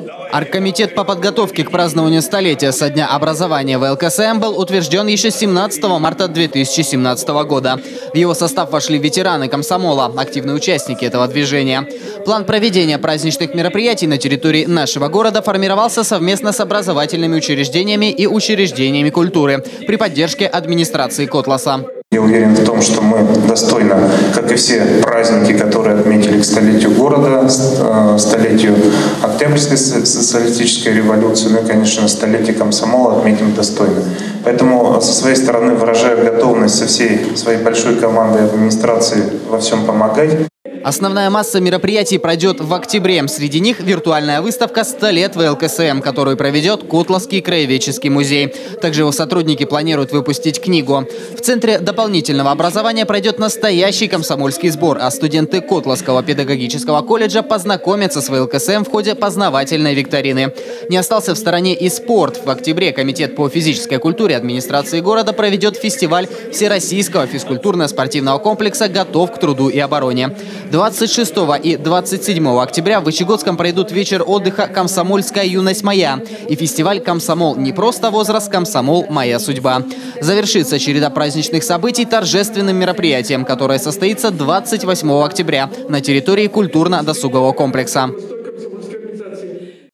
Оргкомитет по подготовке к празднованию столетия со дня образования ВЛКСМ был утвержден еще 17 марта 2017 года. В его состав вошли ветераны комсомола, активные участники этого движения. План проведения праздничных мероприятий на территории нашего города формировался совместно с образовательными учреждениями и учреждениями культуры при поддержке администрации Котласа. Я уверен в том, что мы достойно, как и все праздники, которые отметили к столетию города, столетию Октябрьской социалистической революции, ну и, конечно, столетие комсомола отметим достойно. Поэтому со своей стороны выражаю готовность со всей своей большой командой администрации во всем помогать. Основная масса мероприятий пройдет в октябре. Среди них виртуальная выставка «100 лет ВЛКСМ», которую проведет Котласский краеведческий музей. Также его сотрудники планируют выпустить книгу. В Центре дополнительного образования пройдет настоящий комсомольский сбор, а студенты Котласского педагогического колледжа познакомятся с ВЛКСМ в ходе познавательной викторины. Не остался в стороне и спорт. В октябре Комитет по физической культуре администрации города проведет фестиваль Всероссийского физкультурно-спортивного комплекса «Готов к труду и обороне». 26 и 27 октября в Вычегодском пройдут вечер отдыха «Комсомольская юность моя» и фестиваль «Комсомол. Не просто возраст, комсомол. Моя судьба». Завершится череда праздничных событий торжественным мероприятием, которое состоится 28 октября на территории культурно-досугового комплекса.